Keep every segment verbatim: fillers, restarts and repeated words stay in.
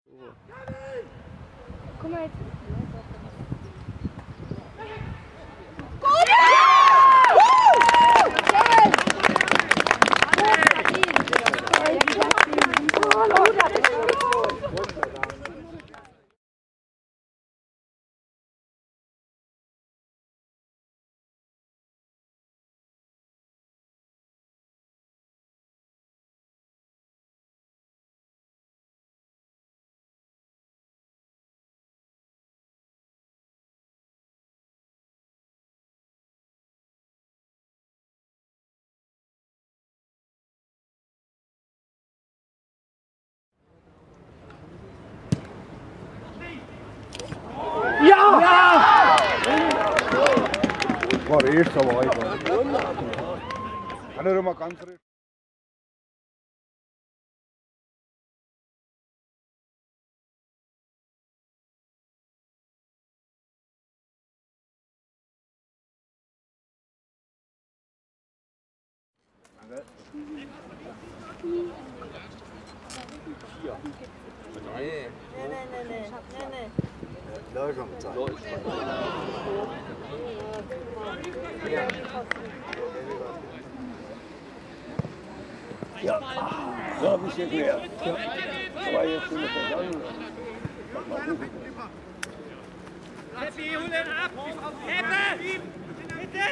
Guck mal jetzt. Ja! Ja! War erst aber weiter. Kann er immer ganz recht. Nee, nee, nee, nee, nee, nee. Da ist schon Zeit. Ja, so habe ich es erklärt. Ja. Aber jetzt sind wir vergangen. Happy, hol den ab! Happy! Bitte!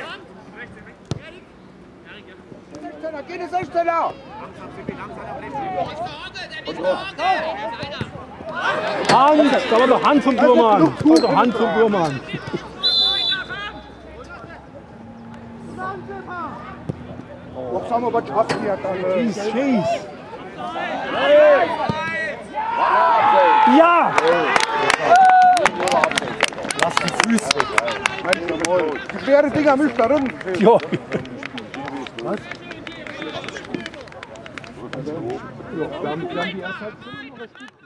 sechzehner, geh den sechzehner! Hand, da war doch Hand vom Burmann. Da war doch Hand vom Burmann. Was haben wir was geschafft hier? Schieß, schieß. Ja! Lass die Füße weg. Die schwere Dinger mischt da drin. Ja. Was? Ja, wir haben die erste Halbzeit noch